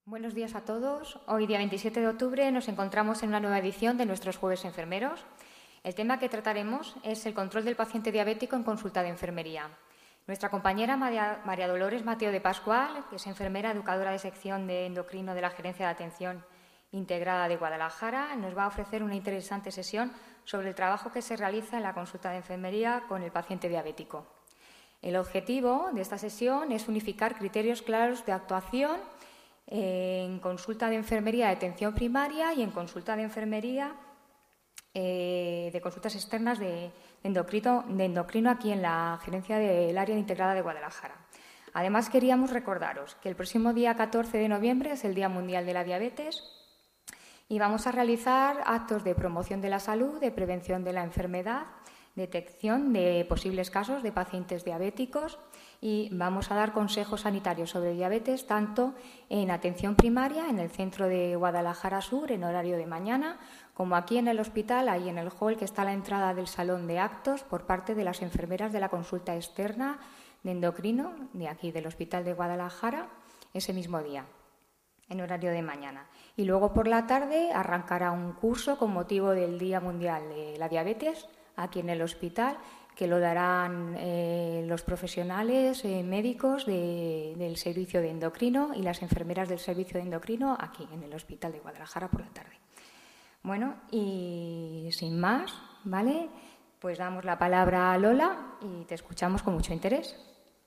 Buenos días a todos. Hoy, día 27 de octubre, nos encontramos en una nueva edición de nuestros Jueves Enfermeros. El tema que trataremos es el control del paciente diabético en consulta de enfermería. Nuestra compañera María Dolores Mateo de Pascual, que es enfermera educadora de sección de endocrino de la Gerencia de Atención Integrada de Guadalajara, nos va a ofrecer una interesante sesión sobre el trabajo que se realiza en la consulta de enfermería con el paciente diabético. El objetivo de esta sesión es unificar criterios claros de actuación en consulta de enfermería de atención primaria y en consulta de enfermería de consultas externas de endocrino aquí en la Gerencia del Área Integrada de Guadalajara. Además, queríamos recordaros que el próximo día 14 de noviembre es el Día Mundial de la Diabetes y vamos a realizar actos de promoción de la salud, de prevención de la enfermedad, detección de posibles casos de pacientes diabéticos y vamos a dar consejos sanitarios sobre diabetes tanto en atención primaria, en el centro de Guadalajara Sur, en horario de mañana, como aquí en el hospital, ahí en el hall que está a la entrada del salón de actos, por parte de las enfermeras de la consulta externa de endocrino de aquí del Hospital de Guadalajara, ese mismo día, en horario de mañana. Y luego por la tarde arrancará un curso con motivo del Día Mundial de la Diabetes, aquí en el hospital, que lo darán los profesionales médicos del servicio de endocrino y las enfermeras del servicio de endocrino aquí en el Hospital de Guadalajara por la tarde. Bueno, y sin más, ¿vale? Pues damos la palabra a Lola y te escuchamos con mucho interés.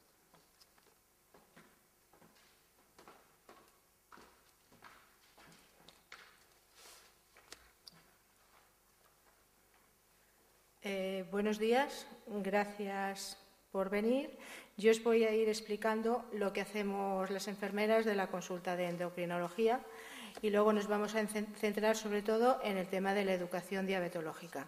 Buenos días, gracias por venir. Yo os voy a ir explicando lo que hacemos las enfermeras de la consulta de endocrinología y luego nos vamos a centrar sobre todo en el tema de la educación diabetológica.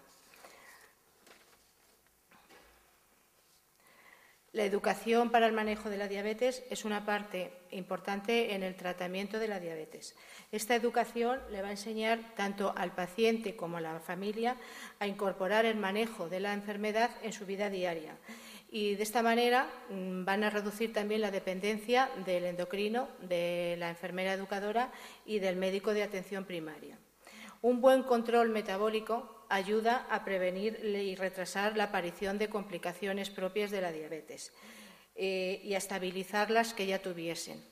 La educación para el manejo de la diabetes es una parte importante en el tratamiento de la diabetes. Esta educación le va a enseñar tanto al paciente como a la familia a incorporar el manejo de la enfermedad en su vida diaria. Y de esta manera van a reducir también la dependencia del endocrino, de la enfermera educadora y del médico de atención primaria. Un buen control metabólico ayuda a prevenir y retrasar la aparición de complicaciones propias de la diabetes y a estabilizar las que ya tuviesen.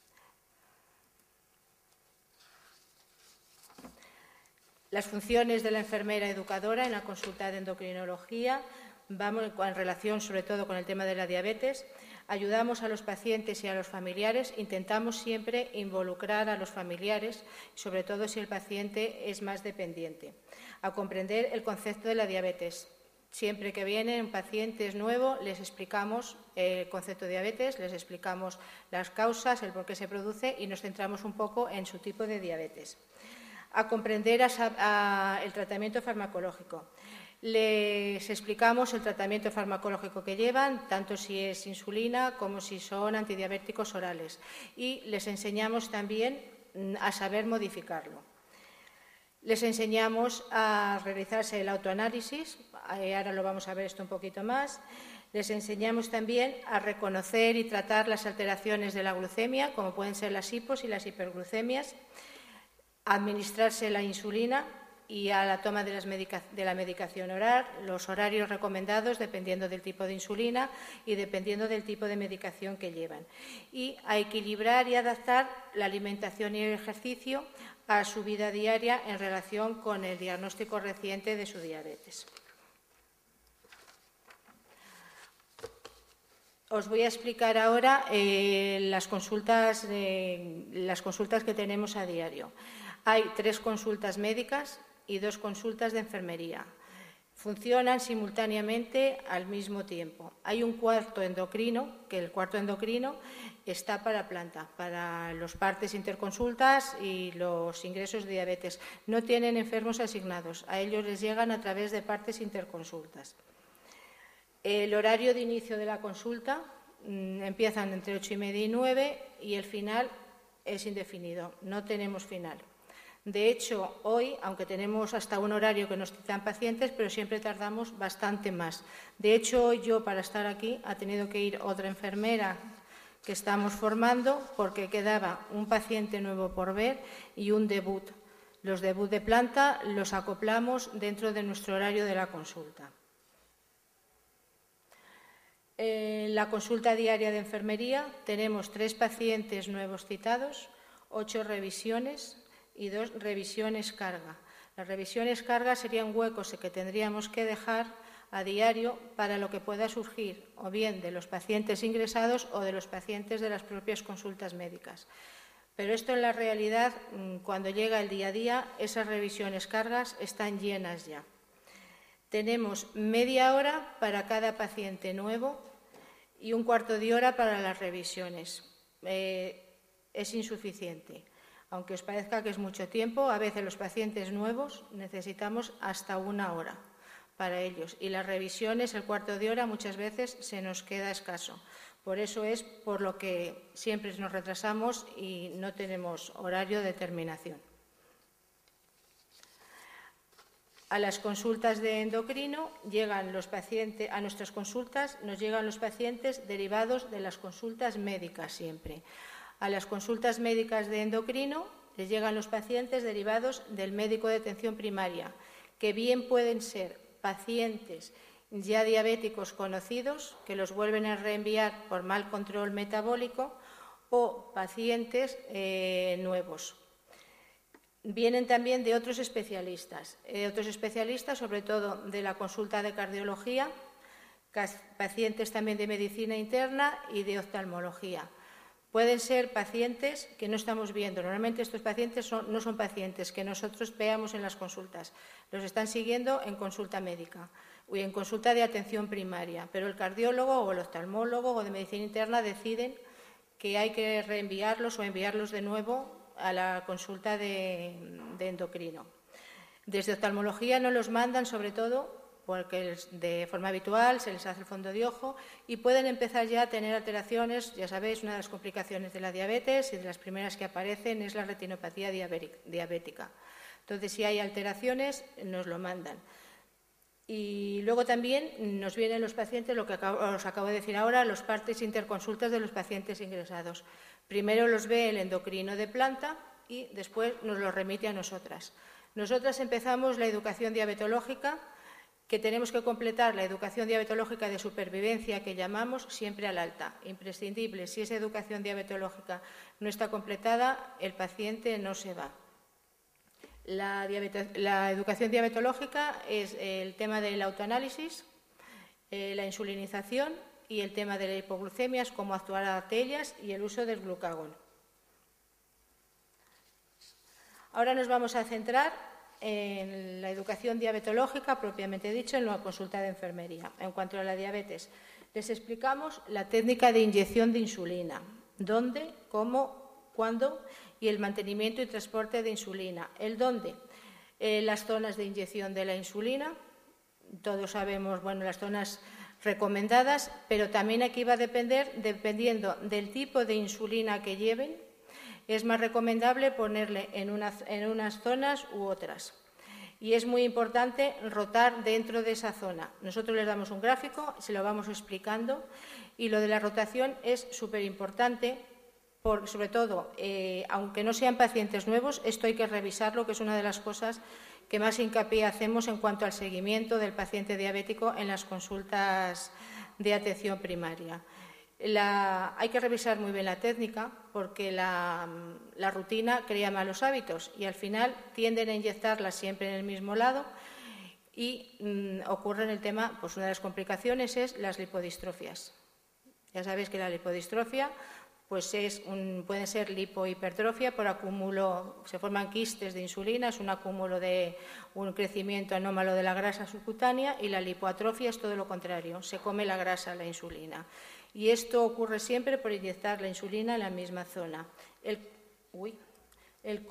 Las funciones de la enfermera educadora en la consulta de endocrinología vamos en relación sobre todo con el tema de la diabetes. Ayudamos a los pacientes y a los familiares, intentamos siempre involucrar a los familiares, sobre todo si el paciente es más dependiente, a comprender el concepto de la diabetes. Siempre que viene un paciente es nuevo, les explicamos el concepto de diabetes, les explicamos las causas, el por qué se produce y nos centramos un poco en su tipo de diabetes. A comprender el tratamiento farmacológico. Les explicamos el tratamiento farmacológico que llevan, tanto si es insulina como si son antidiabéticos orales. Y les enseñamos también a saber modificarlo. Les enseñamos a realizarse el autoanálisis, ahora lo vamos a ver esto un poquito más. Les enseñamos también a reconocer y tratar las alteraciones de la glucemia, como pueden ser las hipos y las hiperglucemias, a administrarse la insulina y a la toma de la medicación oral, los horarios recomendados dependiendo del tipo de insulina y dependiendo del tipo de medicación que llevan. Y a equilibrar y adaptar la alimentación y el ejercicio a su vida diaria en relación con el diagnóstico reciente de su diabetes. Os voy a explicar ahora las consultas que tenemos a diario. Hay 3 consultas médicas y 2 consultas de enfermería. Funcionan simultáneamente al mismo tiempo. Hay un cuarto endocrino, que el cuarto endocrino está para planta, para los partes interconsultas y los ingresos de diabetes. No tienen enfermos asignados, a ellos les llegan a través de partes interconsultas. El horario de inicio de la consulta empiezan entre 8:30 y 9 y el final es indefinido, no tenemos final. De hecho, hoy, aunque tenemos hasta un horario que nos citan pacientes, pero siempre tardamos bastante más. De hecho, yo para estar aquí ha tenido que ir otra enfermera que estamos formando porque quedaba un paciente nuevo por ver y un debut. Los debut de planta los acoplamos dentro de nuestro horario de la consulta. En la consulta diaria de enfermería tenemos 3 pacientes nuevos citados, 8 revisiones y 2 revisiones carga. Las revisiones carga serían huecos que tendríamos que dejar a diario para lo que pueda surgir o bien de los pacientes ingresados o de los pacientes de las propias consultas médicas. Pero esto en la realidad, cuando llega el día a día, esas revisiones cargas están llenas ya. Tenemos media hora para cada paciente nuevo y un cuarto de hora para las revisiones. Es insuficiente. Aunque os parezca que es mucho tiempo, a veces los pacientes nuevos necesitamos hasta 1 hora para ellos. Y las revisiones, el cuarto de hora, muchas veces se nos queda escaso. Por eso es por lo que siempre nos retrasamos y no tenemos horario de terminación. A las consultas de endocrino llegan los pacientes, a nuestras consultas nos llegan los pacientes derivados de las consultas médicas siempre. A las consultas médicas de endocrino les llegan los pacientes derivados del médico de atención primaria, que bien pueden ser pacientes ya diabéticos conocidos, que los vuelven a reenviar por mal control metabólico, o pacientes nuevos. Vienen también de otros especialistas, sobre todo de la consulta de cardiología, pacientes también de medicina interna y de oftalmología. Pueden ser pacientes que no estamos viendo. Normalmente estos pacientes no son pacientes que nosotros veamos en las consultas. Los están siguiendo en consulta médica y en consulta de atención primaria. Pero el cardiólogo o el oftalmólogo o de medicina interna deciden que hay que reenviarlos o enviarlos de nuevo a la consulta de endocrino. Desde oftalmología no los mandan, sobre todo porque de forma habitual se les hace el fondo de ojo y pueden empezar ya a tener alteraciones. Ya sabéis, una de las complicaciones de la diabetes y de las primeras que aparecen es la retinopatía diabética. Entonces, si hay alteraciones, nos lo mandan. Y luego también nos vienen los pacientes, lo que os acabo de decir ahora, los partes interconsultas de los pacientes ingresados. Primero los ve el endocrino de planta y después nos los remite a nosotras. Nosotras empezamos la educación diabetológica, que tenemos que completar la educación diabetológica de supervivencia, que llamamos, siempre al alta. Imprescindible. Si esa educación diabetológica no está completada, el paciente no se va. La educación diabetológica es el tema del autoanálisis, la insulinización y el tema de la hipoglucemia, cómo actuar ante ellas y el uso del glucagón. Ahora nos vamos a centrar en la educación diabetológica, propiamente dicho, en la consulta de enfermería. En cuanto a la diabetes, les explicamos la técnica de inyección de insulina, dónde, cómo, cuándo y el mantenimiento y transporte de insulina. El dónde, las zonas de inyección de la insulina, todos sabemos, las zonas recomendadas, pero también aquí va a depender, dependiendo del tipo de insulina que lleven, es más recomendable ponerle en unas zonas u otras. Y es muy importante rotar dentro de esa zona. Nosotros les damos un gráfico, se lo vamos explicando, y lo de la rotación es súper importante, porque sobre todo, aunque no sean pacientes nuevos, esto hay que revisarlo, que es una de las cosas que más hincapié hacemos en cuanto al seguimiento del paciente diabético en las consultas de atención primaria. Hay que revisar muy bien la técnica porque la rutina crea malos hábitos y al final tienden a inyectarla siempre en el mismo lado y ocurre en el tema, pues una de las complicaciones es las lipodistrofias. Ya sabéis que la lipodistrofia pues puede ser lipohipertrofia por acúmulo, se forman quistes de insulina, es un acúmulo de un crecimiento anómalo de la grasa subcutánea, y la lipoatrofia es todo lo contrario, se come la grasa, la insulina. Y esto ocurre siempre por inyectar la insulina en la misma zona. El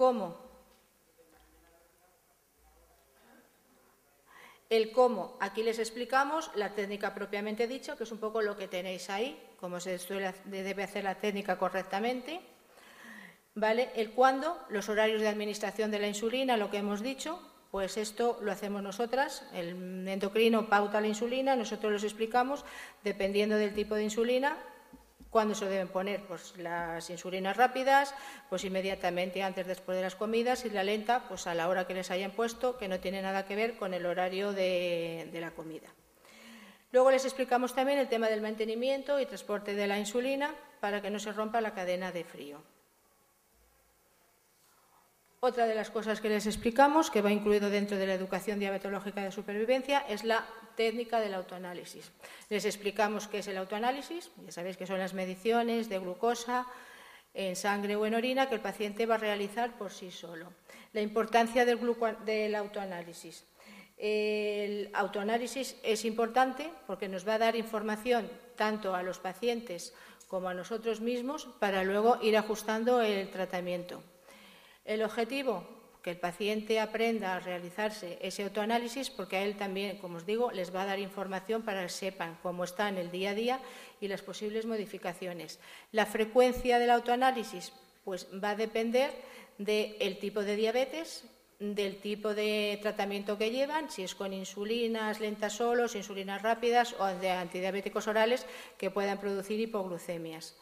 cómo, aquí les explicamos la técnica propiamente dicho, que es un poco lo que tenéis ahí, cómo se debe hacer la técnica correctamente. ¿Vale? El cuándo, los horarios de administración de la insulina, lo que hemos dicho, pues esto lo hacemos nosotras. El endocrino pauta la insulina, nosotros los explicamos, dependiendo del tipo de insulina, ¿Cuándo se deben poner? Pues las insulinas rápidas, pues inmediatamente antes, después de las comidas, y la lenta, pues a la hora que les hayan puesto, que no tiene nada que ver con el horario de la comida. Luego les explicamos también el tema del mantenimiento y transporte de la insulina para que no se rompa la cadena de frío. Otra de las cosas que les explicamos, que va incluido dentro de la educación diabetológica de supervivencia, es la técnica del autoanálisis. Les explicamos qué es el autoanálisis. Ya sabéis que son las mediciones de glucosa en sangre o en orina que el paciente va a realizar por sí solo. La importancia del autoanálisis. El autoanálisis es importante porque nos va a dar información tanto a los pacientes como a nosotros mismos para luego ir ajustando el tratamiento. El objetivo, que el paciente aprenda a realizarse ese autoanálisis, porque a él también, como os digo, les va a dar información para que sepan cómo está en el día a día y las posibles modificaciones. La frecuencia del autoanálisis pues, va a depender del tipo de diabetes, del tipo de tratamiento que llevan, si es con insulinas lentas solos, insulinas rápidas o de antidiabéticos orales que puedan producir hipoglucemias.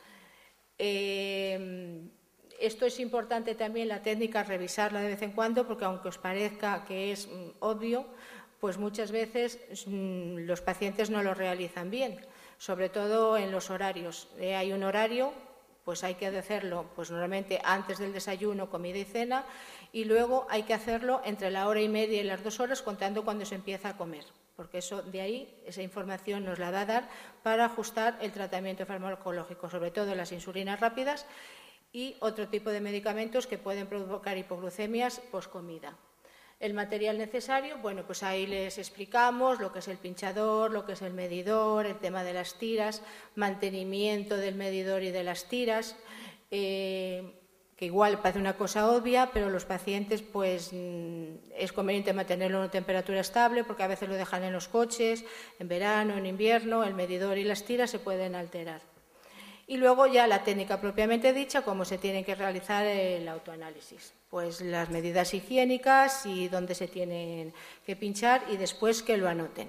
Esto es importante también, la técnica, revisarla de vez en cuando, porque aunque os parezca que es obvio, pues muchas veces los pacientes no lo realizan bien, sobre todo en los horarios. Hay un horario, pues hay que hacerlo pues normalmente antes del desayuno, comida y cena, y luego hay que hacerlo entre la hora y media y las 2 horas, contando cuando se empieza a comer, porque eso de ahí, esa información nos la va a dar para ajustar el tratamiento farmacológico, sobre todo las insulinas rápidas y otro tipo de medicamentos que pueden provocar hipoglucemias poscomida. El material necesario, bueno, pues ahí les explicamos lo que es el pinchador, lo que es el medidor, el tema de las tiras, mantenimiento del medidor y de las tiras, que igual parece una cosa obvia, pero los pacientes pues es conveniente mantenerlo en una temperatura estable porque a veces lo dejan en los coches, en verano, en invierno, el medidor y las tiras se pueden alterar. Y luego ya la técnica propiamente dicha, cómo se tiene que realizar el autoanálisis. Pues las medidas higiénicas y dónde se tienen que pinchar y después que lo anoten.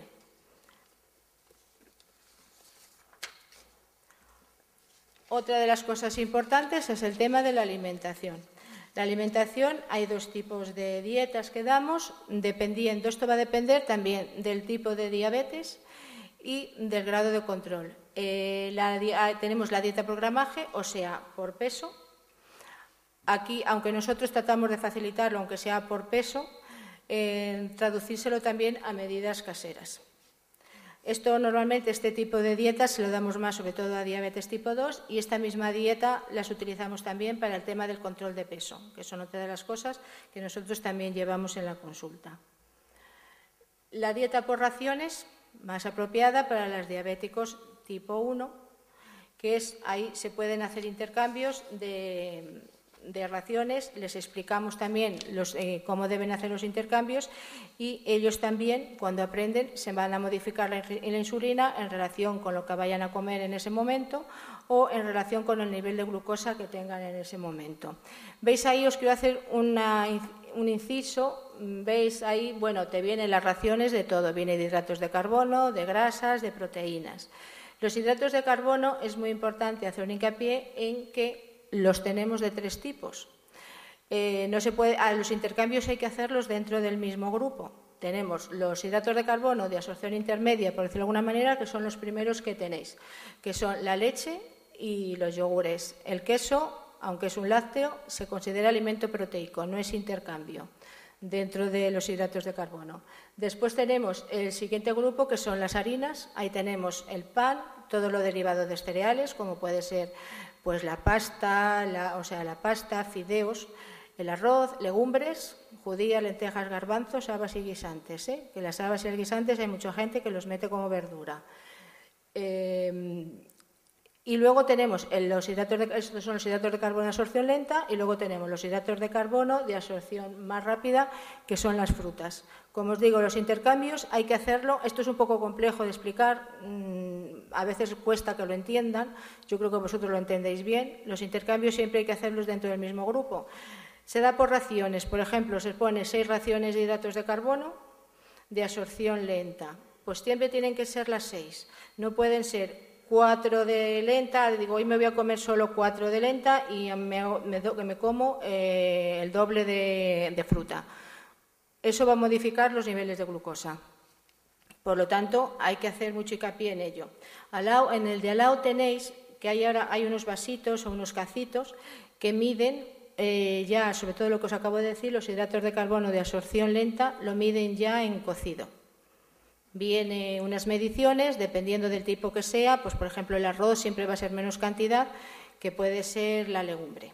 Otra de las cosas importantes es el tema de la alimentación. La alimentación, hay 2 tipos de dietas que damos, dependiendo, esto va a depender también del tipo de diabetes y del grado de control. Tenemos la dieta por gramaje, o sea, por peso. Aquí, aunque nosotros tratamos de facilitarlo, aunque sea por peso, traducírselo también a medidas caseras. Esto normalmente, este tipo de dieta se lo damos más sobre todo a diabetes tipo 2 y esta misma dieta las utilizamos también para el tema del control de peso, que son otra de las cosas que nosotros también llevamos en la consulta. La dieta por raciones, más apropiada para los diabéticos tipo 1, que es ahí se pueden hacer intercambios de raciones, les explicamos también cómo deben hacer los intercambios y ellos también, cuando aprenden, se van a modificar la insulina en relación con lo que vayan a comer en ese momento o en relación con el nivel de glucosa que tengan en ese momento. ¿Veis ahí? Os quiero hacer un inciso. ¿Veis ahí? Bueno, te vienen las raciones de todo. Viene de hidratos de carbono, de grasas, de proteínas. Los hidratos de carbono es muy importante hacer un hincapié en que los tenemos de 3 tipos. No se puede, los intercambios hay que hacerlos dentro del mismo grupo. Tenemos los hidratos de carbono de absorción intermedia, por decirlo de alguna manera, que son los primeros que tenéis, que son la leche y los yogures. El queso, aunque es un lácteo, se considera alimento proteico, no es intercambio dentro de los hidratos de carbono. Después tenemos el siguiente grupo, que son las harinas. Ahí tenemos el pan, todo lo derivado de cereales, como puede ser pues la pasta, la pasta, fideos, el arroz, legumbres, judías, lentejas, garbanzos, habas y guisantes. Que las habas y los guisantes hay mucha gente que los mete como verdura. Y luego tenemos estos son los hidratos de carbono de absorción lenta, y luego tenemos los hidratos de carbono de absorción más rápida, que son las frutas. Como os digo, los intercambios hay que hacerlo. Esto es un poco complejo de explicar, a veces cuesta que lo entiendan. Yo creo que vosotros lo entendéis bien. Los intercambios siempre hay que hacerlos dentro del mismo grupo. Se da por raciones. Por ejemplo, se pone 6 raciones de hidratos de carbono de absorción lenta. Pues siempre tienen que ser las 6. No pueden ser 4 de lenta, digo, hoy me voy a comer solo 4 de lenta y me como el doble de fruta. Eso va a modificar los niveles de glucosa. Por lo tanto, hay que hacer mucho hincapié en ello. En el de al lado tenéis que ahora hay unos vasitos o unos cacitos que miden ya, sobre todo lo que os acabo de decir, los hidratos de carbono de absorción lenta, lo miden ya en cocido. Viene unas mediciones, dependiendo del tipo que sea, pues por ejemplo el arroz siempre va a ser menos cantidad que puede ser la legumbre.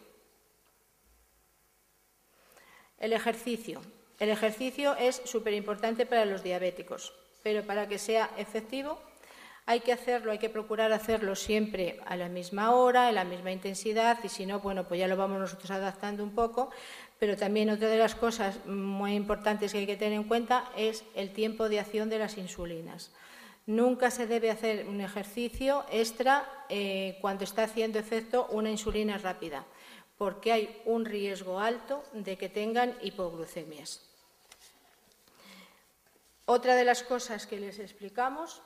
El ejercicio. El ejercicio es súper importante para los diabéticos, pero para que sea efectivo hay que hacerlo, hay que procurar hacerlo siempre a la misma hora, en la misma intensidad, y si no, bueno, pues ya lo vamos nosotros adaptando un poco. Pero también otra de las cosas muy importantes que hay que tener en cuenta es el tiempo de acción de las insulinas. Nunca se debe hacer un ejercicio extra cuando está haciendo efecto una insulina rápida, porque hay un riesgo alto de que tengan hipoglucemias. Otra de las cosas que les explicamos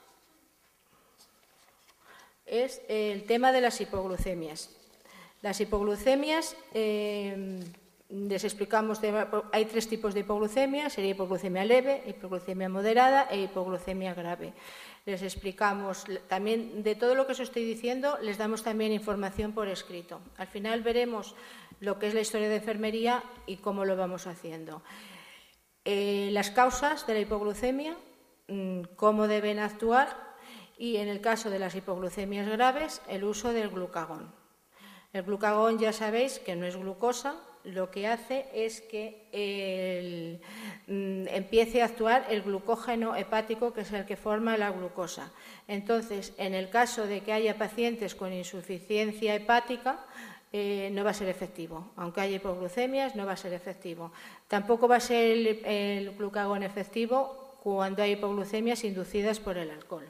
es el tema de las hipoglucemias. Las hipoglucemias, les explicamos, hay 3 tipos de hipoglucemia, sería hipoglucemia leve, hipoglucemia moderada e hipoglucemia grave. Les explicamos también, de todo lo que os estoy diciendo, les damos también información por escrito. Al final veremos lo que es la historia de enfermería y cómo lo vamos haciendo. Las causas de la hipoglucemia, cómo deben actuar, y en el caso de las hipoglucemias graves, el uso del glucagón. El glucagón ya sabéis que no es glucosa, lo que hace es que empiece a actuar el glucógeno hepático, que es el que forma la glucosa. Entonces, en el caso de que haya pacientes con insuficiencia hepática, no va a ser efectivo. Aunque haya hipoglucemias, no va a ser efectivo. Tampoco va a ser el glucagón efectivo cuando hay hipoglucemias inducidas por el alcohol.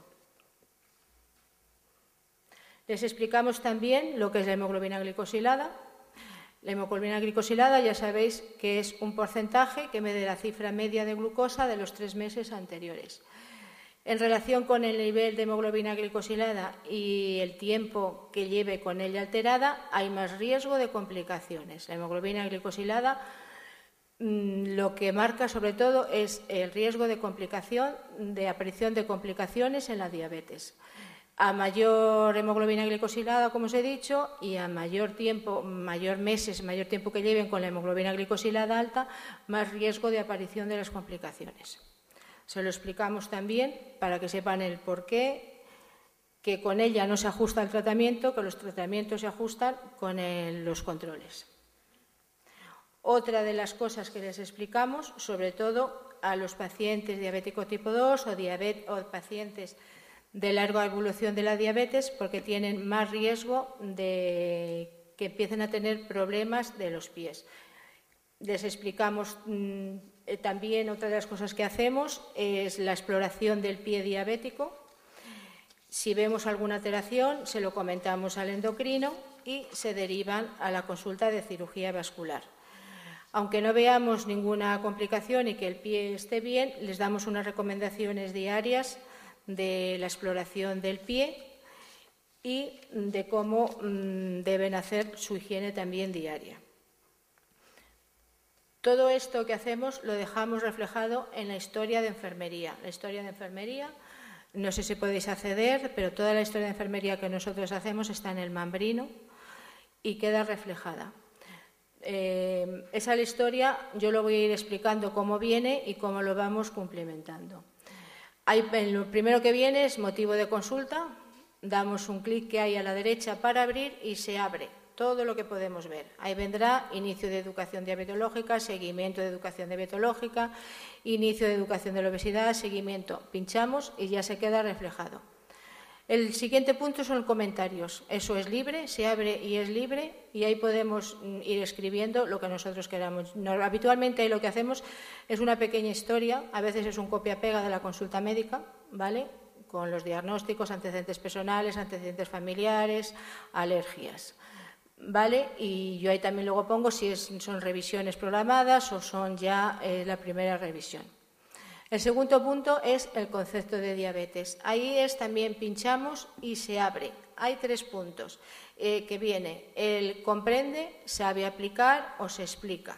Les explicamos también lo que es la hemoglobina glicosilada. La hemoglobina glicosilada ya sabéis que es un porcentaje que mide la cifra media de glucosa de los 3 meses anteriores. En relación con el nivel de hemoglobina glicosilada y el tiempo que lleve con ella alterada, hay más riesgo de complicaciones. La hemoglobina glicosilada lo que marca sobre todo es el riesgo de complicación, de aparición de complicaciones en la diabetes. A mayor hemoglobina glicosilada, como os he dicho, y a mayor tiempo, mayor tiempo que lleven con la hemoglobina glicosilada alta, más riesgo de aparición de las complicaciones. Se lo explicamos también para que sepan el porqué, que con ella no se ajusta el tratamiento, que los tratamientos se ajustan con los controles. Otra de las cosas que les explicamos, sobre todo a los pacientes diabéticos tipo 2 o pacientes de larga evolución de la diabetes, porque tienen más riesgo de que empiecen a tener problemas de los pies. Les explicamos también otra de las cosas que hacemos es la exploración del pie diabético. Si vemos alguna alteración, se lo comentamos al endocrino y se derivan a la consulta de cirugía vascular. Aunque no veamos ninguna complicación y que el pie esté bien, les damos unas recomendaciones diarias de la exploración del pie y de cómo deben hacer su higiene también diaria. Todo esto que hacemos lo dejamos reflejado en la historia de enfermería. La historia de enfermería, no sé si podéis acceder, pero toda la historia de enfermería que nosotros hacemos está en el Mambrino y queda reflejada. Esa es la historia, yo lo voy a ir explicando cómo viene y cómo lo vamos cumplimentando. Lo primero que viene es motivo de consulta, damos un clic que hay a la derecha para abrir y se abre todo lo que podemos ver. Ahí vendrá inicio de educación diabetológica, seguimiento de educación diabetológica, inicio de educación de la obesidad, seguimiento. Pinchamos y ya se queda reflejado. El siguiente punto son comentarios. Eso es libre, se abre y es libre y ahí podemos ir escribiendo lo que nosotros queramos. Habitualmente ahí lo que hacemos es una pequeña historia, a veces es un copia-pega de la consulta médica, ¿vale? Con los diagnósticos, antecedentes personales, antecedentes familiares, alergias, ¿vale? Y yo ahí también luego pongo si son revisiones programadas o son ya la primera revisión. El segundo punto es el concepto de diabetes. Ahí también pinchamos y se abre. Hay 3 puntos que viene. El comprende, sabe aplicar o se explica.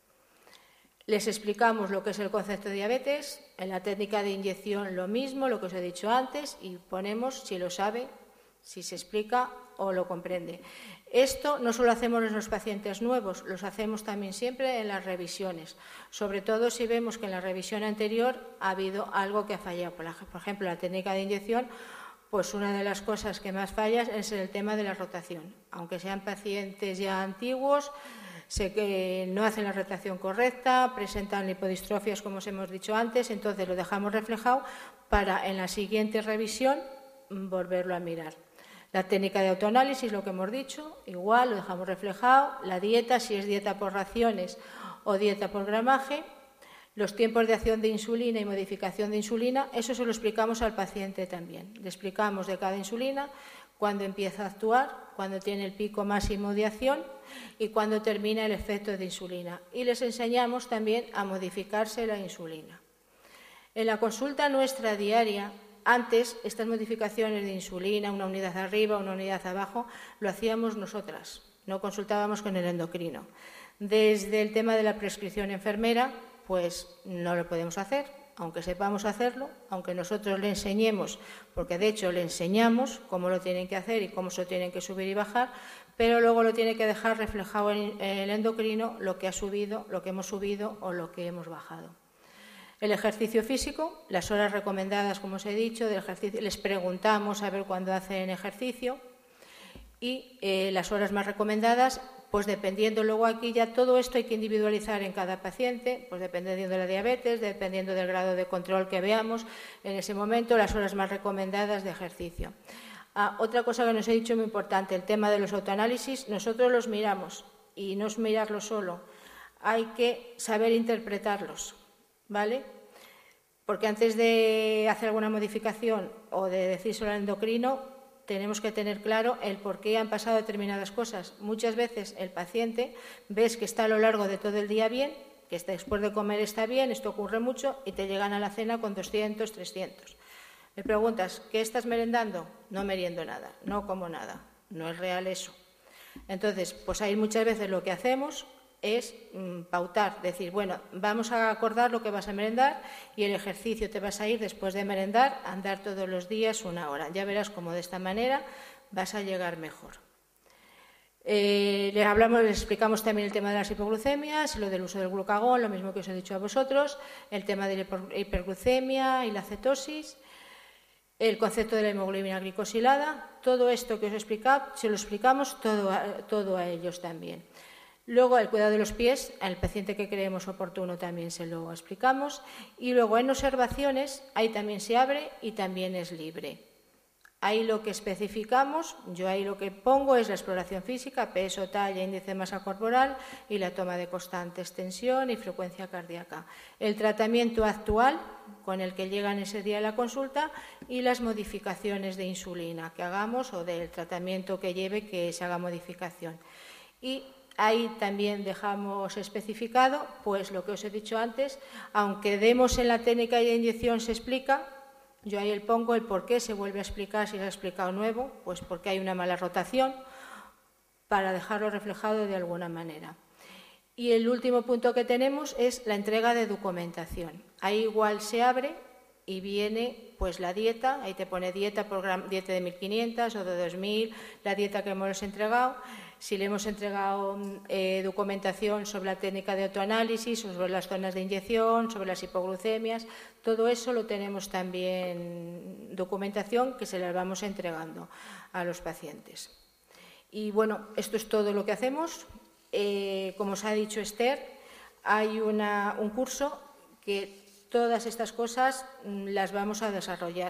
Les explicamos lo que es el concepto de diabetes. En la técnica de inyección lo mismo, lo que os he dicho antes, y ponemos si lo sabe, si se explica o lo comprende. Esto no solo hacemos en los pacientes nuevos, los hacemos también siempre en las revisiones, sobre todo si vemos que en la revisión anterior ha habido algo que ha fallado. Por ejemplo, la técnica de inyección, pues una de las cosas que más falla es el tema de la rotación. Aunque sean pacientes ya antiguos, sé que no hacen la rotación correcta, presentan lipodistrofias, como os hemos dicho antes, entonces lo dejamos reflejado para en la siguiente revisión volverlo a mirar. La técnica de autoanálisis, lo que hemos dicho, igual lo dejamos reflejado. La dieta, si es dieta por raciones o dieta por gramaje. Los tiempos de acción de insulina y modificación de insulina, eso se lo explicamos al paciente también. Le explicamos de cada insulina, cuándo empieza a actuar, cuándo tiene el pico máximo de acción y cuándo termina el efecto de insulina. Y les enseñamos también a modificarse la insulina. En la consulta nuestra diaria, antes, estas modificaciones de insulina, una unidad arriba, una unidad abajo, lo hacíamos nosotras, no consultábamos con el endocrino. Desde el tema de la prescripción enfermera, pues no lo podemos hacer, aunque sepamos hacerlo, aunque nosotros le enseñemos, porque de hecho le enseñamos cómo lo tienen que hacer y cómo se lo tienen que subir y bajar, pero luego lo tiene que dejar reflejado en el endocrino lo que ha subido, lo que hemos subido o lo que hemos bajado. El ejercicio físico, las horas recomendadas, como os he dicho, del ejercicio, les preguntamos a ver cuándo hacen ejercicio y las horas más recomendadas, pues dependiendo luego aquí ya todo esto hay que individualizar en cada paciente, pues dependiendo de la diabetes, dependiendo del grado de control que veamos en ese momento, las horas más recomendadas de ejercicio. Otra cosa que nos he dicho muy importante, el tema de los autoanálisis, nosotros los miramos y no es mirarlos solo, hay que saber interpretarlos. ¿Vale? Porque antes de hacer alguna modificación o de decírselo al endocrino, tenemos que tener claro el por qué han pasado determinadas cosas. Muchas veces el paciente ves que está a lo largo de todo el día bien, que después de comer está bien, esto ocurre mucho, y te llegan a la cena con 200, 300. Le preguntas, ¿qué estás merendando? No meriendo nada, no como nada, no es real eso. Entonces, pues ahí muchas veces lo que hacemos es pautar, decir, bueno, vamos a acordar lo que vas a merendar y el ejercicio te vas a ir después de merendar, a andar todos los días 1 hora. Ya verás cómo de esta manera vas a llegar mejor. Les explicamos también el tema de las hipoglucemias, lo del uso del glucagón, lo mismo que os he dicho a vosotros, el tema de la hiperglucemia y la cetosis, el concepto de la hemoglobina glicosilada, todo esto que os he explicado, se lo explicamos todo a ellos también. Luego, el cuidado de los pies, al paciente que creemos oportuno también se lo explicamos. Y luego, en observaciones, ahí también se abre y también es libre. Ahí lo que especificamos, yo ahí lo que pongo es la exploración física, peso, talla, índice de masa corporal y la toma de constantes, tensión y frecuencia cardíaca. El tratamiento actual con el que llegan ese día a la consulta y las modificaciones de insulina que hagamos o del tratamiento que lleve que se haga modificación. Y ahí también dejamos especificado, pues lo que os he dicho antes, aunque demos en la técnica de inyección se explica, yo ahí pongo el por qué se vuelve a explicar si se ha explicado nuevo, pues porque hay una mala rotación, para dejarlo reflejado de alguna manera. Y el último punto que tenemos es la entrega de documentación. Ahí igual se abre y viene pues la dieta, ahí te pone dieta de 1500 o de 2000, la dieta que hemos entregado. Si le hemos entregado documentación sobre la técnica de autoanálisis, sobre las zonas de inyección, sobre las hipoglucemias, todo eso lo tenemos también documentación que se la vamos entregando a los pacientes. Y bueno, esto es todo lo que hacemos. Como os ha dicho Esther, hay un curso que todas estas cosas las vamos a desarrollar.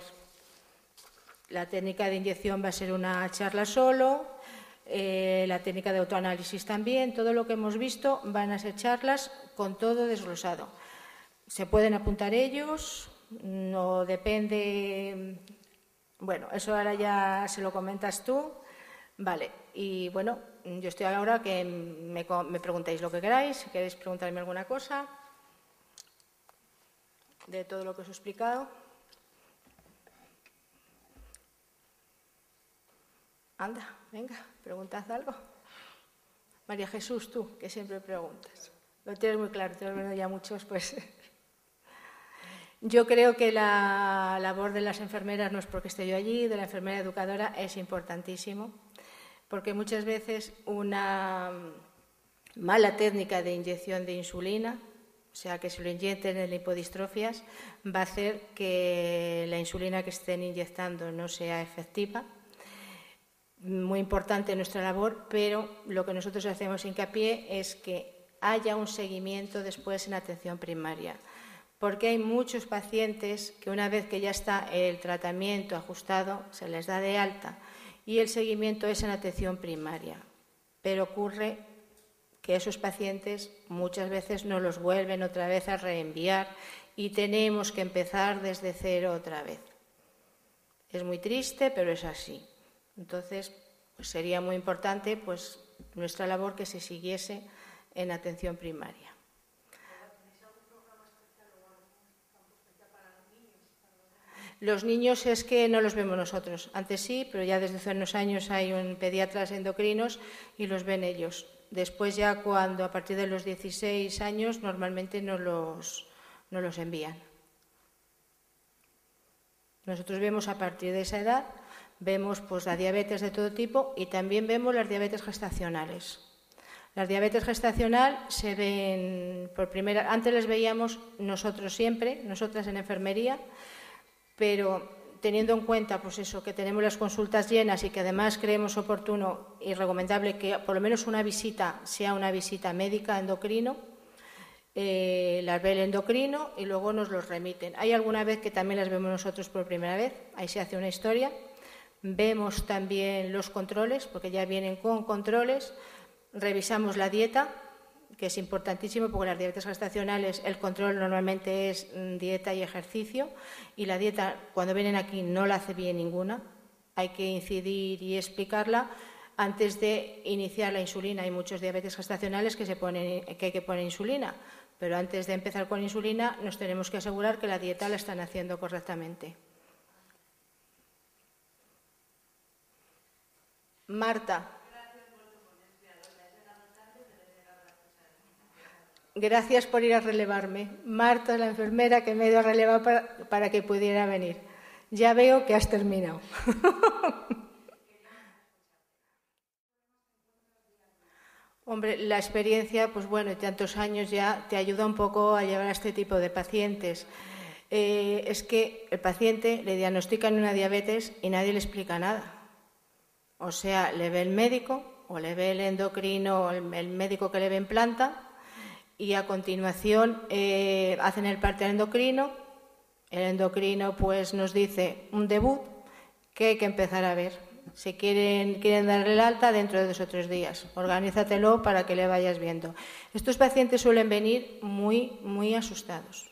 La técnica de inyección va a ser una charla solo. La técnica de autoanálisis también, todo lo que hemos visto van a ser charlas con todo desglosado. Se pueden apuntar ellos, no depende, bueno, eso ahora ya se lo comentas tú, vale, y bueno, yo estoy ahora que me preguntéis lo que queráis, si queréis preguntarme alguna cosa. de todo lo que os he explicado. Anda, venga, preguntad algo. María Jesús, tú, que siempre preguntas. Lo tienes muy claro, te lo veo ya muchos, pues. Yo creo que la labor de las enfermeras, no es porque esté yo allí, de la enfermera educadora, es importantísimo, porque muchas veces una mala técnica de inyección de insulina, o sea, que se lo inyecten en lipodistrofias, va a hacer que la insulina que estén inyectando no sea efectiva. Muy importante nuestra labor, pero lo que nosotros hacemos hincapié es que haya un seguimiento después en atención primaria, porque hay muchos pacientes que una vez que ya está el tratamiento ajustado se les da de alta y el seguimiento es en atención primaria, pero ocurre que esos pacientes muchas veces nos los vuelven otra vez a reenviar y tenemos que empezar desde cero otra vez. Es muy triste, pero es así. Entonces, pues sería muy importante pues, nuestra labor que se siguiese en atención primaria. Los niños es que no los vemos nosotros. Antes sí, pero ya desde hace unos años hay pediatras endocrinos y los ven ellos. Después ya cuando a partir de los 16 años normalmente no los envían. Nosotros vemos a partir de esa edad, vemos pues, la diabetes de todo tipo y también vemos las diabetes gestacionales. Las diabetes gestacional se ven por primera, antes les veíamos nosotros siempre, nosotras en enfermería, pero teniendo en cuenta pues eso, que tenemos las consultas llenas y que además creemos oportuno y recomendable que por lo menos una visita sea una visita médica endocrino, las ve el endocrino y luego nos los remiten. Hay alguna vez que también las vemos nosotros por primera vez, ahí se hace una historia. Vemos también los controles, porque ya vienen con controles. Revisamos la dieta, que es importantísimo, porque las diabetes gestacionales el control normalmente es dieta y ejercicio, y la dieta cuando vienen aquí no la hace bien ninguna. Hay que incidir y explicarla antes de iniciar la insulina. Hay muchos diabetes gestacionales que hay que poner insulina, pero antes de empezar con insulina nos tenemos que asegurar que la dieta la están haciendo correctamente. Marta. Gracias por ir a relevarme. Marta es la enfermera que me ha ido a relevar para que pudiera venir. Ya veo que has terminado. Hombre, la experiencia, pues bueno, de tantos años ya te ayuda un poco a llevar a este tipo de pacientes. Es que el paciente le diagnostican una diabetes y nadie le explica nada. O sea, le ve el médico o le ve el endocrino, el médico que le ve en planta, y a continuación hacen el parte al endocrino. El endocrino pues nos dice un debut que hay que empezar a ver. Si quieren darle el alta dentro de 2 o 3 días, organízatelo para que le vayas viendo. Estos pacientes suelen venir muy, muy asustados.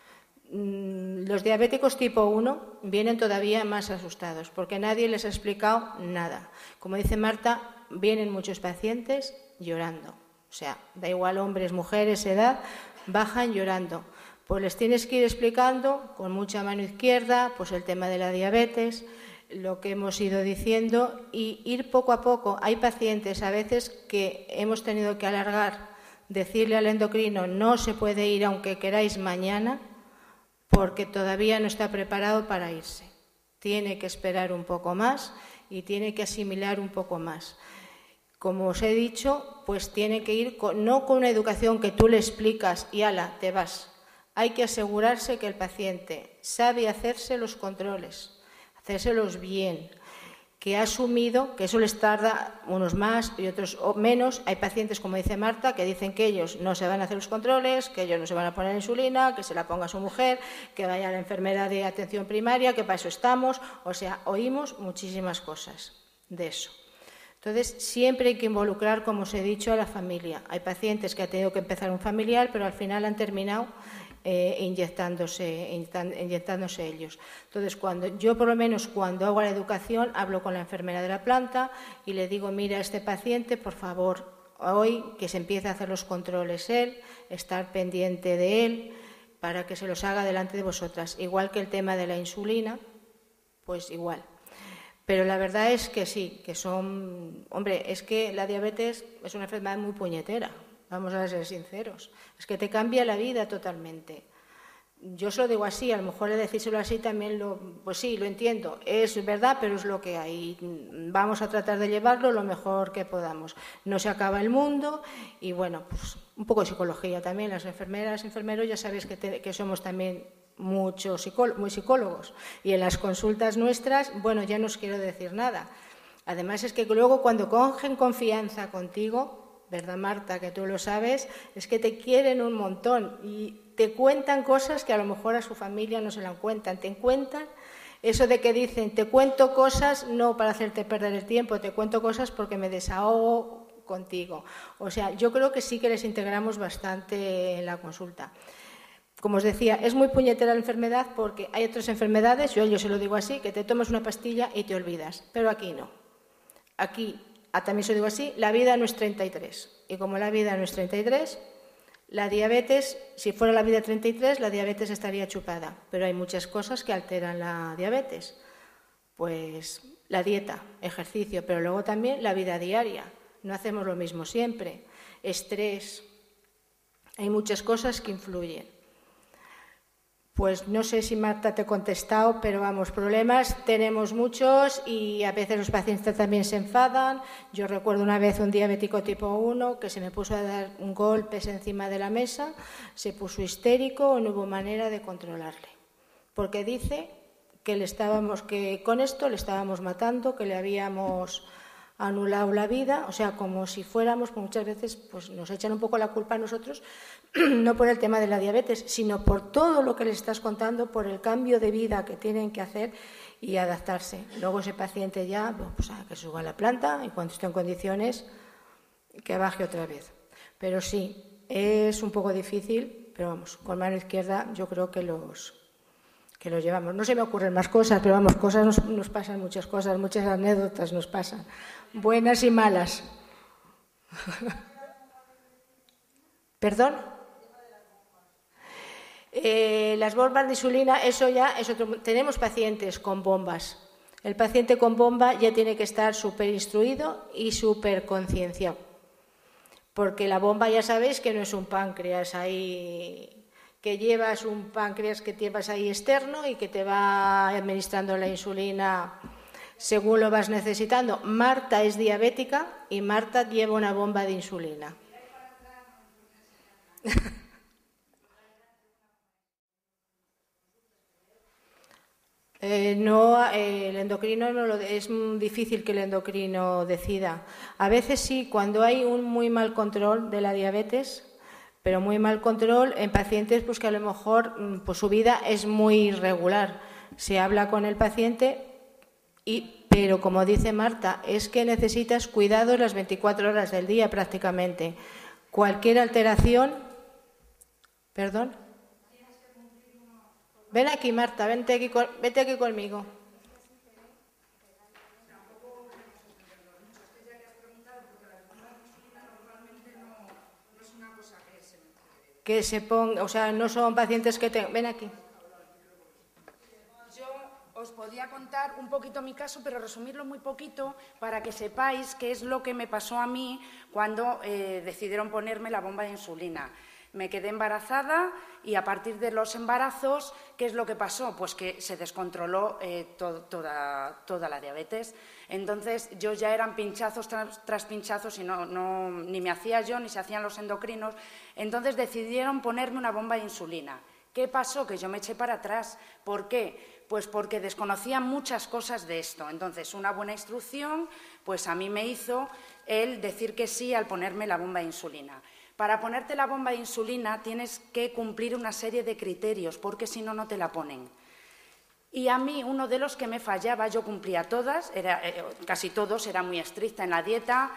Los diabéticos tipo 1 vienen todavía más asustados porque nadie les ha explicado nada. Como dice Marta, vienen muchos pacientes llorando. O sea, da igual hombres, mujeres, edad, bajan llorando. Pues les tienes que ir explicando con mucha mano izquierda pues el tema de la diabetes, lo que hemos ido diciendo, y ir poco a poco. Hay pacientes a veces que hemos tenido que alargar, decirle al endocrino no se puede ir aunque queráis mañana, porque todavía no está preparado para irse. Tiene que esperar un poco más y tiene que asimilar un poco más. Como os he dicho, pues tiene que ir no con una educación que tú le explicas y ala, te vas. Hay que asegurarse que el paciente sabe hacerse los controles, hacérselos bien, que ha asumido que eso les tarda unos más y otros menos. Hay pacientes, como dice Marta, que dicen que ellos no se van a hacer los controles, que ellos no se van a poner insulina, que se la ponga su mujer, que vaya a la enfermera de atención primaria, que para eso estamos. O sea, oímos muchísimas cosas de eso. Entonces, siempre hay que involucrar, como os he dicho, a la familia. Hay pacientes que han tenido que empezar un familiar, pero al final han terminado inyectándose ellos. Entonces, yo por lo menos cuando hago la educación hablo con la enfermera de la planta y le digo, mira, este paciente, por favor, hoy que se empiece a hacer los controles él, estar pendiente de él, para que se los haga delante de vosotras. Igual que el tema de la insulina, pues igual. Pero la verdad es que sí, que son... Hombre, es que la diabetes es una enfermedad muy puñetera, vamos a ser sinceros. Es que te cambia la vida totalmente. Yo se lo digo así, a lo mejor de decírselo así también pues sí, lo entiendo. Es verdad, pero es lo que hay. Vamos a tratar de llevarlo lo mejor que podamos. No se acaba el mundo y bueno, pues un poco de psicología también. Las enfermeras, enfermeros, ya sabéis que somos también muy psicólogos. Y en las consultas nuestras, bueno, ya no os quiero decir nada. Además es que luego cuando cogen confianza contigo, ¿verdad, Marta? Que tú lo sabes, es que te quieren un montón y te cuentan cosas que a lo mejor a su familia no se la cuentan. Te cuentan eso de que dicen, te cuento cosas no para hacerte perder el tiempo, te cuento cosas porque me desahogo contigo. O sea, yo creo que sí que les integramos bastante en la consulta. Como os decía, es muy puñetera la enfermedad porque hay otras enfermedades, yo se lo digo así, que te tomas una pastilla y te olvidas, pero aquí no. Aquí, también se lo digo así, la vida no es 33. Y como la vida no es 33, la diabetes, si fuera la vida 33, la diabetes estaría chupada. Pero hay muchas cosas que alteran la diabetes. Pues la dieta, ejercicio, pero luego también la vida diaria. No hacemos lo mismo siempre. Estrés. Hay muchas cosas que influyen. Pues no sé si Marta te he contestado, pero vamos, problemas tenemos muchos y a veces los pacientes también se enfadan. Yo recuerdo una vez un diabético tipo 1 que se me puso a dar golpes encima de la mesa, se puso histérico, no hubo manera de controlarle, porque dice que con esto le estábamos matando, que le habíamos anulado la vida, o sea, como si fuéramos, pues muchas veces pues nos echan un poco la culpa a nosotros, no por el tema de la diabetes, sino por todo lo que les estás contando, por el cambio de vida que tienen que hacer y adaptarse. Luego ese paciente ya, pues que suba a la planta y cuando esté en condiciones que baje otra vez. Pero sí, es un poco difícil, pero vamos, con mano izquierda yo creo que los llevamos. No se me ocurren más cosas, pero vamos, nos pasan muchas cosas, muchas anécdotas nos pasan, buenas y malas. ¿Perdón? Las bombas de insulina, eso ya es otro. Tenemos pacientes con bombas. El paciente con bomba ya tiene que estar súper instruido y súper concienciado. Porque la bomba ya sabéis que no es un páncreas ahí, que llevas un páncreas que llevas ahí externo y que te va administrando la insulina según lo vas necesitando. Marta es diabética y Marta lleva una bomba de insulina. No, el endocrino es difícil que el endocrino decida. A veces sí, cuando hay un muy mal control de la diabetes, pero muy mal control en pacientes pues que a lo mejor pues su vida es muy irregular. Se habla con el paciente, pero como dice Marta, es que necesitas cuidados las 24 horas del día prácticamente. Cualquier alteración... ¿Perdón? Ven aquí, Marta, vete aquí conmigo. Que se ponga, o sea, no son pacientes que tengan... Ven aquí. Yo os podía contar un poquito mi caso, pero resumirlo muy poquito para que sepáis qué es lo que me pasó a mí cuando decidieron ponerme la bomba de insulina. Me quedé embarazada y a partir de los embarazos, ¿qué es lo que pasó? Pues que se descontroló toda la diabetes. Entonces, yo ya eran pinchazos tras pinchazos y ni me hacía yo ni se hacían los endocrinos. Entonces, decidieron ponerme una bomba de insulina. ¿Qué pasó? Que yo me eché para atrás. ¿Por qué? Pues porque desconocía muchas cosas de esto. Entonces, una buena instrucción, pues a mí me hizo el decir que sí al ponerme la bomba de insulina. Para ponerte la bomba de insulina tienes que cumplir una serie de criterios, porque si no, no te la ponen. Y a mí, uno de los que me fallaba, yo cumplía todas, casi todos, era muy estricta en la dieta,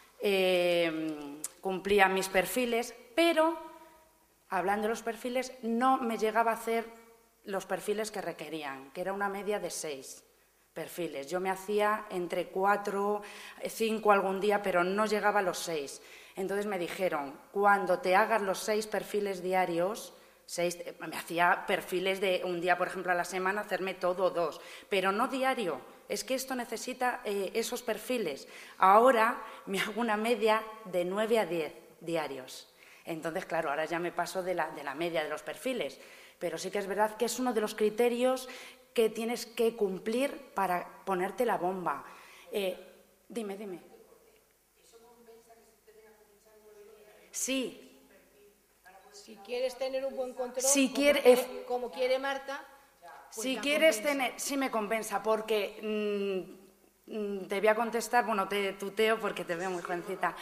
cumplía mis perfiles, pero, hablando de los perfiles, no me llegaba a hacer los perfiles que requerían, que era una media de 6 perfiles. Yo me hacía entre 4, 5 algún día, pero no llegaba a los 6. Entonces me dijeron, cuando te hagas los 6 perfiles diarios, me hacía perfiles de un día, por ejemplo, a la semana, hacerme todo 2, pero no diario. Es que esto necesita esos perfiles. Ahora me hago una media de 9 a 10 diarios. Entonces, claro, ahora ya me paso de la media de los perfiles. Pero sí que es verdad que es uno de los criterios que tienes que cumplir para ponerte la bomba. Dime. ¿Eso compensa que se te tenga que pinchar 9 días? Sí. Si quieres tener un buen control, como quiere Marta, pues si quieres tener, sí me compensa, porque te voy a contestar, bueno, te tuteo porque te veo muy jovencita.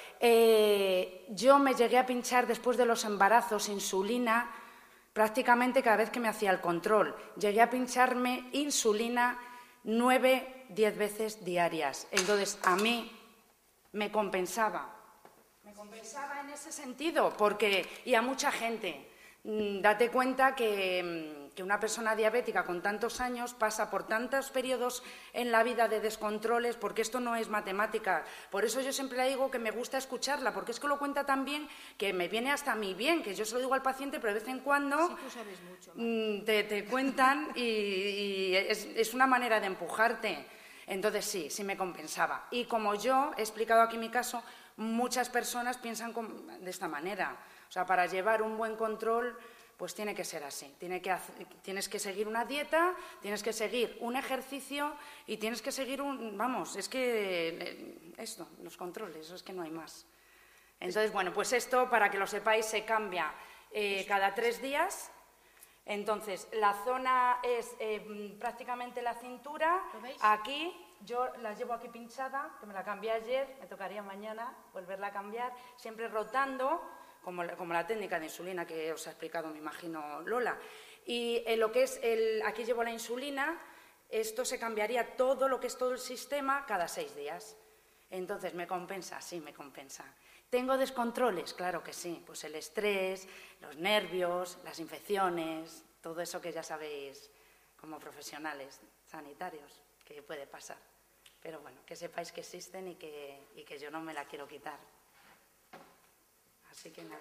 Yo me llegué a pinchar después de los embarazos insulina prácticamente cada vez que me hacía el control. Llegué a pincharme insulina 9-10 veces diarias. Entonces, a mí me compensaba. Me compensaba en ese sentido, y a mucha gente. Date cuenta que una persona diabética con tantos años pasa por tantos periodos en la vida de descontroles, porque esto no es matemática. Por eso yo siempre le digo que me gusta escucharla, porque es que lo cuenta tan bien que me viene hasta a mí bien, que yo se lo digo al paciente, pero de vez en cuando sí, tú sabes mucho, te cuentan y es una manera de empujarte. Entonces sí me compensaba. Y como yo he explicado aquí mi caso, muchas personas piensan de esta manera. O sea, para llevar un buen control, pues tiene que ser así. Tienes que seguir una dieta, tienes que seguir un ejercicio y tienes que seguir es que esto, los controles, es que no hay más. Entonces, bueno, pues esto, para que lo sepáis, se cambia cada 3 días. Entonces, la zona es prácticamente la cintura. Aquí, yo la llevo aquí pinchada, que me la cambié ayer, me tocaría mañana volverla a cambiar, siempre rotando, como la técnica de insulina que os ha explicado, me imagino, Lola. Y lo que es aquí llevo la insulina, esto se cambiaría todo lo que es todo el sistema cada 6 días. Entonces, ¿me compensa? Sí, me compensa. ¿Tengo descontroles? Claro que sí. Pues el estrés, los nervios, las infecciones, todo eso que ya sabéis como profesionales sanitarios que puede pasar. Pero bueno, que sepáis que existen y que yo no me la quiero quitar. Así que nada.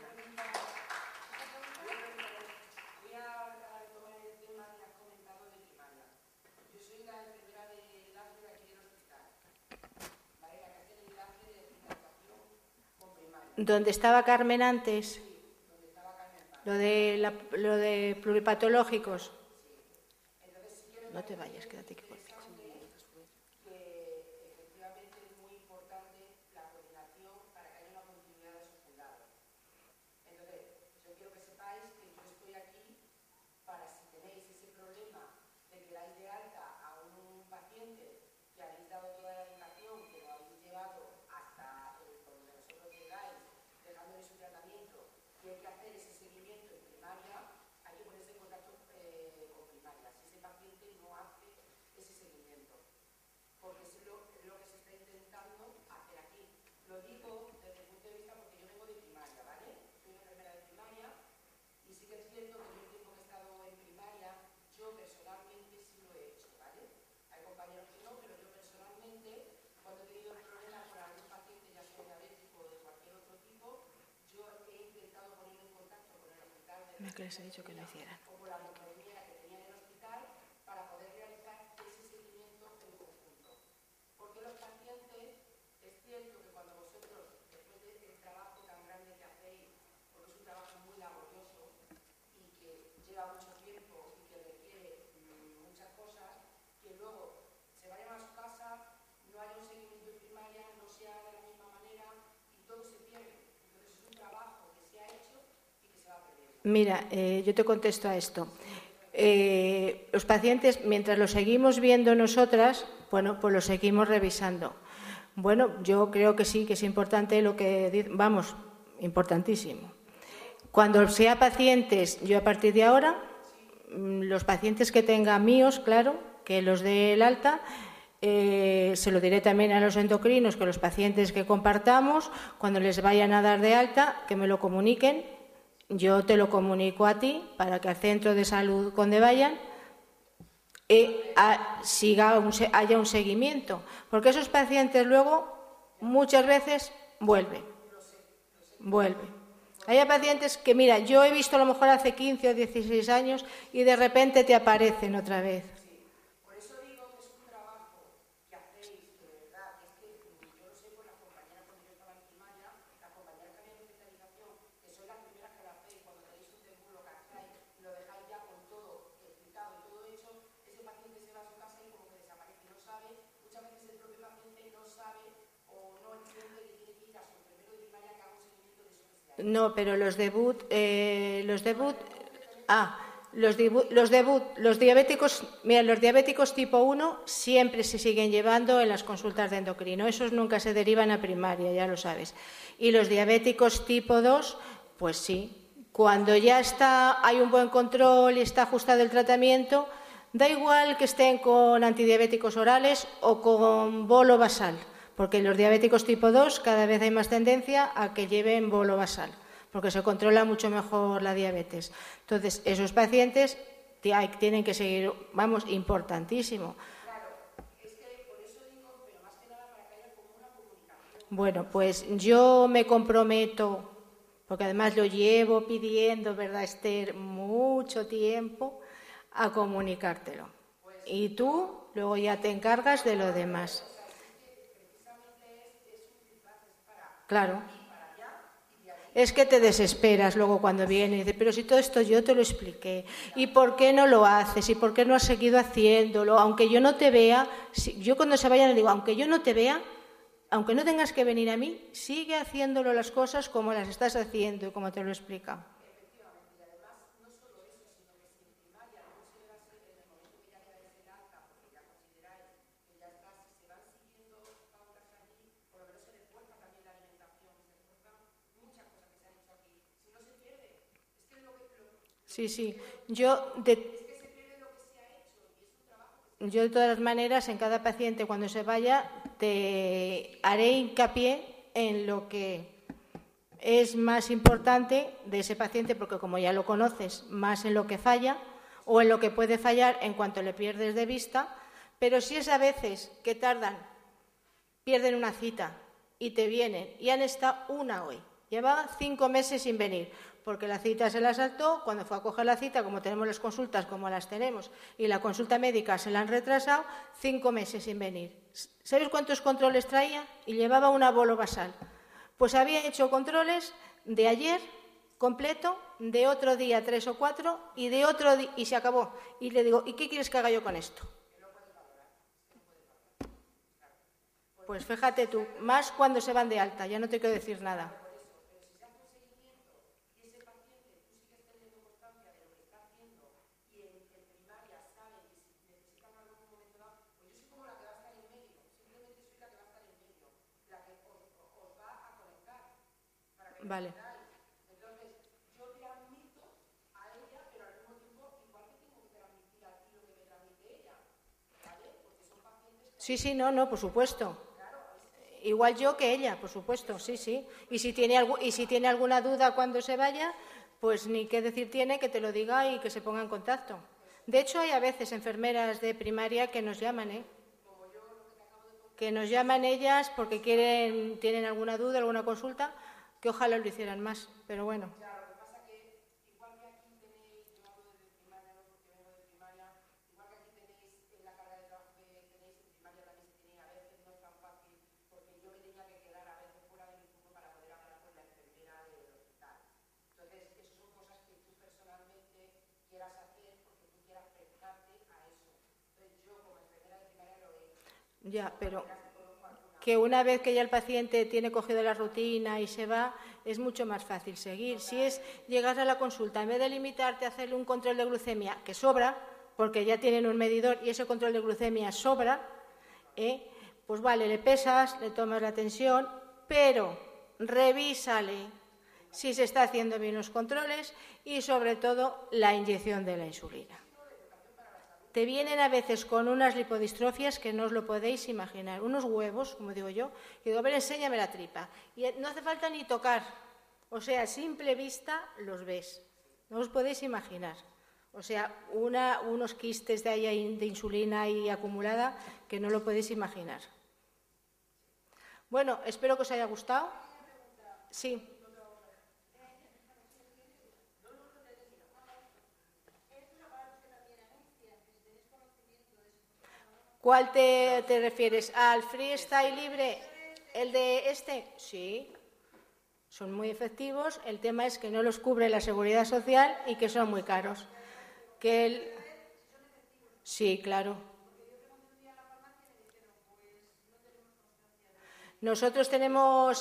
Voy a retomar el tema que has comentado de primaria. Yo soy la enfermera de enlace de aquí del hospital. ¿Vale? La que hace el enlace de finalización con primaria. ¿Dónde estaba Carmen antes? Sí, donde estaba Carmen. Lo de pluripatológicos. Sí. Entonces, si quieres, no te vayas, quédate que contigo. Que les he dicho que lo hicieran. Como la compañera que tenía en el hospital para poder realizar ese seguimiento en conjunto. Porque los pacientes, es cierto que cuando vosotros, después del trabajo tan grande que hacéis, porque es un trabajo muy laborioso y que lleva mucho tiempo y que requiere muchas cosas, que luego se vayan a su casa, no haya un seguimiento en primaria, no se haga de la misma manera y todo se pierde. Entonces es un trabajo que se ha hecho y que se va a perder. Mira, yo te contesto a esto. Los pacientes, mientras los seguimos viendo nosotras, bueno, pues los seguimos revisando. Bueno, yo creo que sí, que es importante lo que... Vamos, importantísimo. Cuando sea pacientes, yo a partir de ahora, los pacientes que tengan míos, claro, que los del alta, se lo diré también a los endocrinos, que los pacientes que compartamos, cuando les vayan a dar de alta, que me lo comuniquen. Yo te lo comunico a ti para que al centro de salud donde vayan haya un seguimiento. Porque esos pacientes luego muchas veces vuelven. Hay pacientes que, mira, yo he visto a lo mejor hace 15 o 16 años y de repente te aparecen otra vez. Por eso digo que es un trabajo que hacéis, de verdad, es que yo lo sé por las compañeras cuando yo estaba en primaria, las compañeras que habían de especialización, que sois las primeras que lo hacéis, cuando tenéis un debut, lo captáis, lo dejáis ya con todo explicado y todo hecho, ese paciente se va a su casa y como que desaparece, no sabe, muchas veces el propio paciente no sabe o no entiende que tiene que ir a su enfermero de primaria que haga un seguimiento de eso que se ha. No, pero los diabéticos, mira, los diabéticos tipo 1 siempre se siguen llevando en las consultas de endocrino. Esos nunca se derivan a primaria, ya lo sabes. Y los diabéticos tipo 2, pues sí. Cuando ya hay un buen control y está ajustado el tratamiento, da igual que estén con antidiabéticos orales o con bolo basal, porque los diabéticos tipo 2 cada vez hay más tendencia a que lleven bolo basal, porque se controla mucho mejor la diabetes. Entonces, esos pacientes tienen que seguir, vamos, importantísimo. Claro, es que por eso digo, pero más que nada para que haya como una comunicación. Bueno, pues yo me comprometo, porque además lo llevo pidiendo, ¿verdad, Esther?, mucho tiempo, a comunicártelo. Y tú luego ya te encargas de lo demás. Claro. Es que te desesperas luego cuando viene y dices, pero si todo esto yo te lo expliqué, ¿y por qué no lo haces? ¿Y por qué no has seguido haciéndolo? Aunque yo no te vea, yo cuando se vayan le digo, aunque yo no te vea, aunque no tengas que venir a mí, sigue haciéndolo las cosas como las estás haciendo y como te lo he explicado. Sí, sí. Yo de todas las maneras, en cada paciente cuando se vaya, te haré hincapié en lo que es más importante de ese paciente, porque como ya lo conoces, más en lo que falla o en lo que puede fallar en cuanto le pierdes de vista, pero si es a veces que pierden una cita y te vienen y han estado una hoy, lleva 5 meses sin venir, porque la cita se la saltó, cuando fue a coger la cita, como tenemos las consultas como las tenemos, y la consulta médica se la han retrasado, 5 meses sin venir. ¿Sabes cuántos controles traía? Y llevaba una bolo basal. Pues había hecho controles de ayer completo, de otro día 3 o 4, y de otro día, y se acabó. Y le digo, ¿y qué quieres que haga yo con esto? Pues fíjate tú, más cuando se van de alta, ya no te quiero decir nada. Vale. Entonces, yo transmito a ella, pero al mismo tiempo, igual que tengo que transmitir a ti lo que me transmite ella, ¿vale? Porque son pacientes que... Sí, no, por supuesto. Igual yo que ella, por supuesto, sí. Y si tiene alguna duda cuando se vaya, pues ni qué decir tiene, que te lo diga y que se ponga en contacto. De hecho, hay a veces enfermeras de primaria que nos llaman, que nos llaman ellas porque tienen alguna duda, alguna consulta, que ojalá lo hicieran más, pero bueno. Claro, lo que pasa que igual que aquí tenéis, yo hablo desde primaria, no porque vengo de primaria, igual que aquí tenéis la carga de trabajo que tenéis en primaria también se tiene, a veces no es tan fácil, porque yo me tenía que quedar a veces fuera de mi turno para poder hablar con la enfermera del hospital. Entonces, esas son cosas que tú personalmente quieras hacer porque tú quieras prestarte a eso. Entonces, yo como enfermera de primaria lo he hecho. Ya, pero que una vez que ya el paciente tiene cogido la rutina y se va, es mucho más fácil seguir. Si es llegar a la consulta, en vez de limitarte a hacerle un control de glucemia, que sobra, porque ya tienen un medidor y ese control de glucemia sobra, pues vale, le pesas, le tomas la tensión, pero revísale si se está haciendo bien los controles y, sobre todo, la inyección de la insulina. Te vienen a veces con unas lipodistrofias que no os lo podéis imaginar, unos huevos, como digo yo, y digo, a ver, enséñame la tripa. Y no hace falta ni tocar, o sea, a simple vista los ves, no os podéis imaginar. O sea, unos quistes de insulina ahí acumulada que no lo podéis imaginar. Bueno, espero que os haya gustado. Sí. ¿Cuál te refieres? ¿Al freestyle libre? ¿El de este? Sí. Son muy efectivos. El tema es que no los cubre la Seguridad Social y que son muy caros. Sí, claro. Nosotros tenemos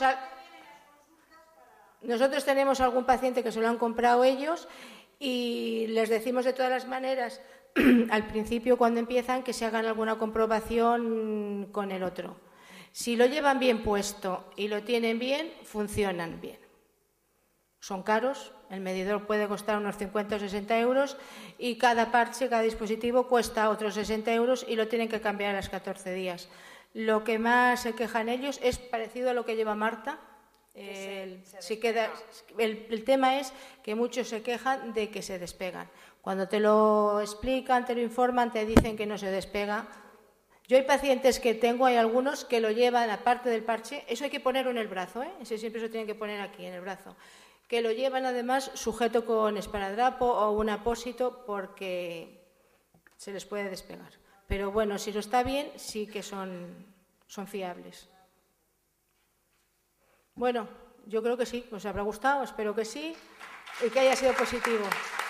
algún paciente que se lo han comprado ellos y les decimos de todas las maneras al principio cuando empiezan que se hagan alguna comprobación con el otro. Si lo llevan bien puesto y lo tienen bien, funcionan bien. Son caros, el medidor puede costar unos 50 o 60 euros y cada parche, cada dispositivo cuesta otros 60 euros y lo tienen que cambiar a los 14 días. Lo que más se quejan ellos es parecido a lo que lleva Marta. El tema es que muchos se quejan de que se despegan. Cuando te lo explican, te lo informan, te dicen que no se despega. Yo hay pacientes que tengo, hay algunos que lo llevan aparte del parche, eso hay que ponerlo en el brazo, ese siempre se tiene que poner aquí en el brazo, que lo llevan además sujeto con esparadrapo o un apósito porque se les puede despegar. Pero bueno, si lo está bien, sí que son fiables. Bueno, yo creo que sí, os habrá gustado, espero que sí y que haya sido positivo.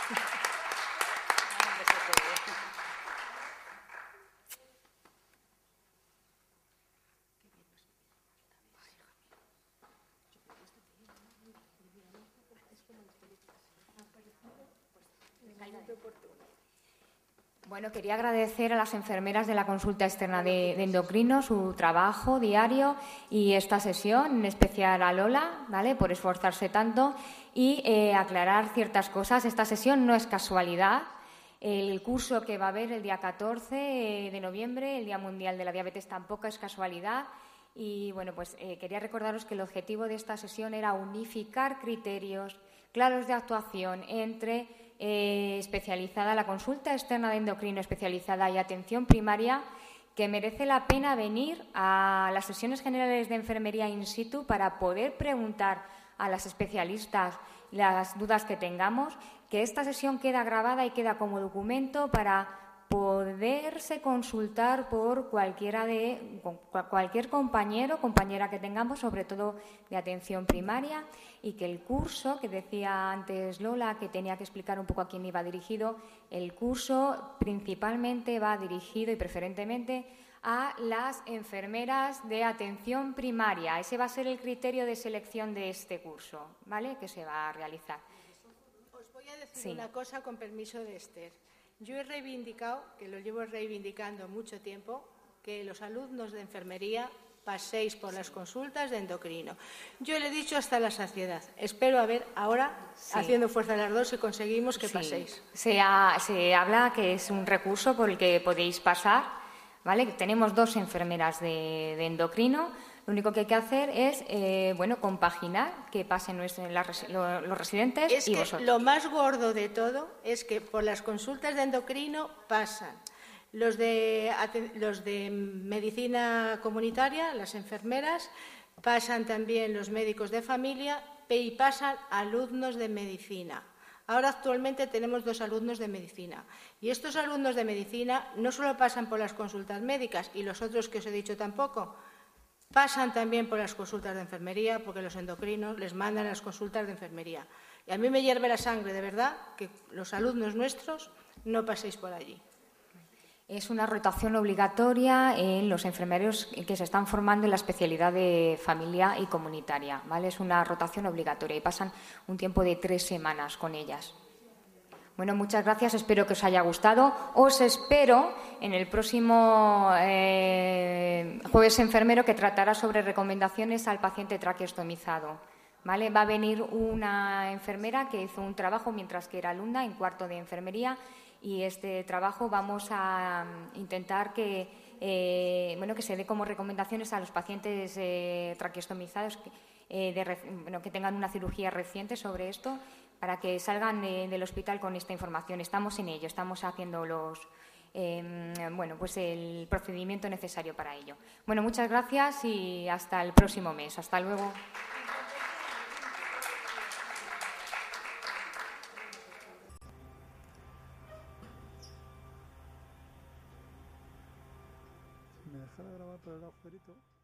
Bueno, quería agradecer a las enfermeras de la consulta externa de endocrino su trabajo diario y esta sesión, en especial a Lola, ¿vale?, por esforzarse tanto y aclarar ciertas cosas. Esta sesión no es casualidad. El curso que va a haber el día 14 de noviembre, el Día Mundial de la Diabetes, tampoco es casualidad. Y bueno, pues quería recordaros que el objetivo de esta sesión era unificar criterios claros de actuación entre especializada, la consulta externa de endocrino especializada y atención primaria, que merece la pena venir a las sesiones generales de enfermería in situ para poder preguntar a las especialistas las dudas que tengamos, que esta sesión queda grabada y queda como documento para poderse consultar por cualquier compañero o compañera que tengamos, sobre todo de atención primaria, y que el curso, que decía antes Lola, que tenía que explicar un poco a quién iba dirigido, el curso principalmente va dirigido y preferentemente a las enfermeras de atención primaria. Ese va a ser el criterio de selección de este curso, ¿vale?, que se va a realizar. Os voy a decir una cosa con permiso de Esther. Yo he reivindicado, que lo llevo reivindicando mucho tiempo, que los alumnos de enfermería paséis por las consultas de endocrino. Yo le he dicho hasta la saciedad. Espero a ver ahora, haciendo fuerza las dos, si conseguimos que paséis. Se habla que es un recurso por el que podéis pasar, ¿vale? Tenemos 2 enfermeras de endocrino. Lo único que hay que hacer es compaginar, que pasen los residentes y vosotros. Lo más gordo de todo es que por las consultas de endocrino pasan los de medicina comunitaria, las enfermeras, pasan también los médicos de familia y pasan alumnos de medicina. Ahora actualmente tenemos 2 alumnos de medicina y estos alumnos de medicina no solo pasan por las consultas médicas y los otros que os he dicho tampoco, pasan también por las consultas de enfermería porque los endocrinos les mandan a las consultas de enfermería. Y a mí me hierve la sangre, de verdad, que los alumnos nuestros no paséis por allí. Es una rotación obligatoria en los enfermeros que se están formando en la especialidad de familia y comunitaria, ¿vale? Es una rotación obligatoria y pasan un tiempo de 3 semanas con ellas. Bueno, muchas gracias, espero que os haya gustado. Os espero en el próximo jueves enfermero, que tratará sobre recomendaciones al paciente traqueostomizado, ¿vale? Va a venir una enfermera que hizo un trabajo mientras que era alumna en cuarto de enfermería y este trabajo vamos a intentar que se dé como recomendaciones a los pacientes traqueostomizados que tengan una cirugía reciente sobre esto, para que salgan del hospital con esta información. Estamos en ello, estamos haciendo el procedimiento necesario para ello. Bueno, muchas gracias y hasta el próximo mes. Hasta luego. Pedrito.